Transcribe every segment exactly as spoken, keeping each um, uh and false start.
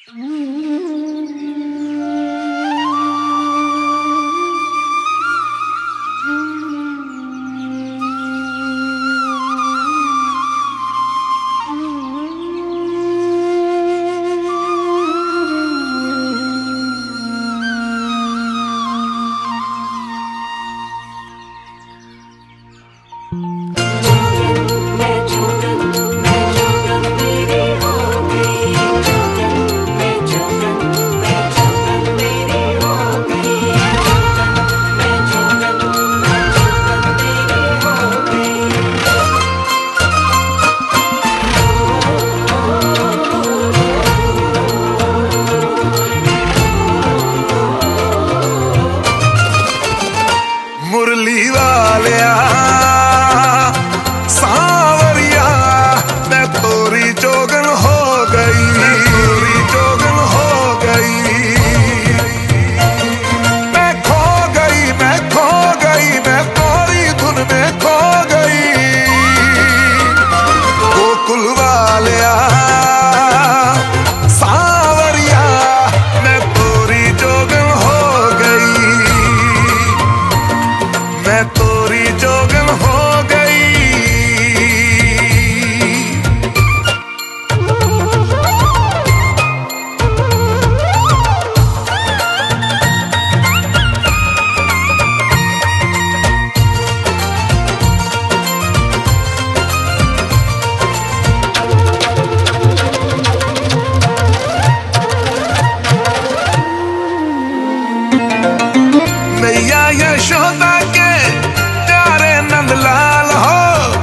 यशोदा के प्यारे नंदलाल हो,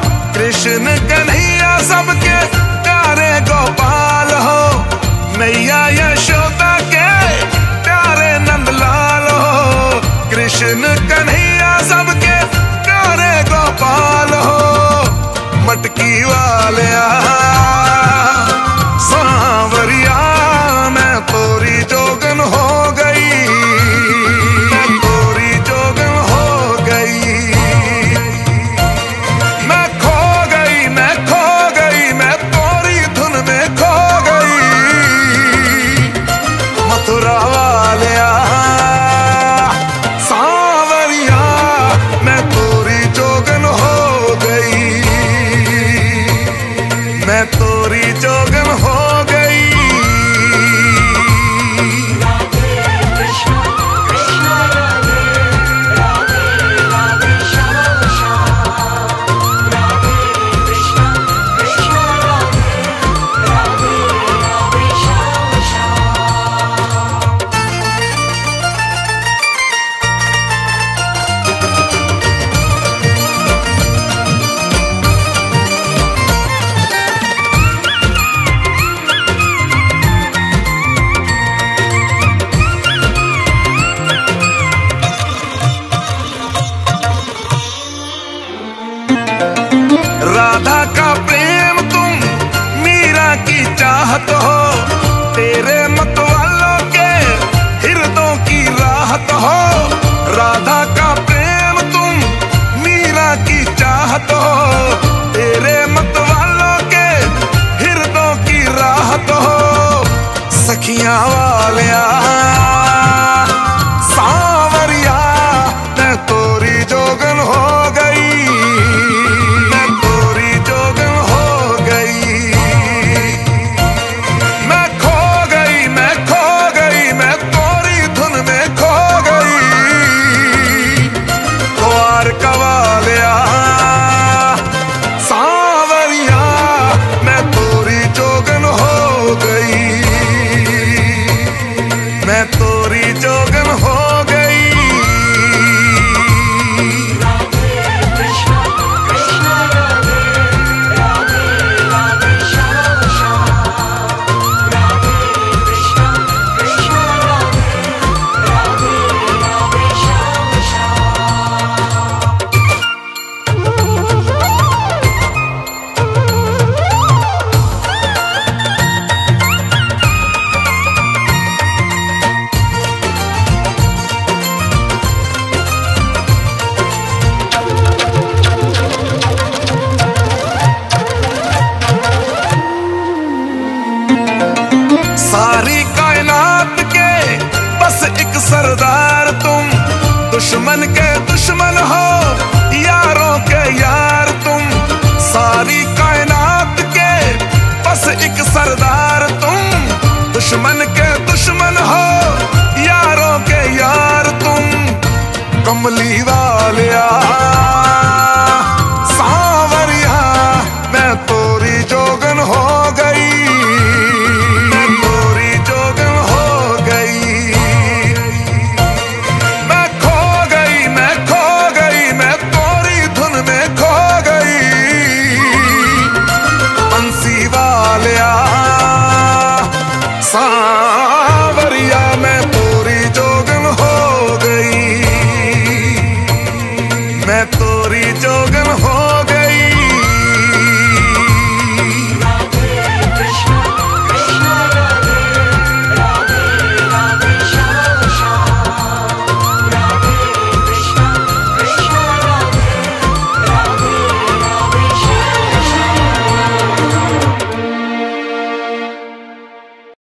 कृष्ण कन्हैया सबके प्यारे गोपाल हो। मैया यशोदा के प्यारे नंदलाल हो, कृष्ण कन्हैया सबके प्यारे गोपाल हो। मटकी वालिया सांवरिया मैं तोरी जोगन हो गई, मैं तोरी जोगन हो गई। राधे कृष्णा कृष्णा राधे, राधे राधे श्याम श्याम, राधे कृष्णा कृष्णा राधे, राधे राधे श्याम श्याम। राधा का प्रेम तुम मीरा की चाहत हो, तेरे मत वालों के हृदयों की राहत हो। राधा का प्रेम तुम मीरा की चाहत हो, तेरे मत वालों के हृदयों की राहत हो। सखियां वालिया सांवरिया मैं तोरी जोगन हो गई, दुश्मन के दुश्मन हो, यारों के यार तुम, सारी कायनात के बस एक सरदार तुम। दुश्मन के दुश्मन हो, यारों के यार तुम, कमली वालिया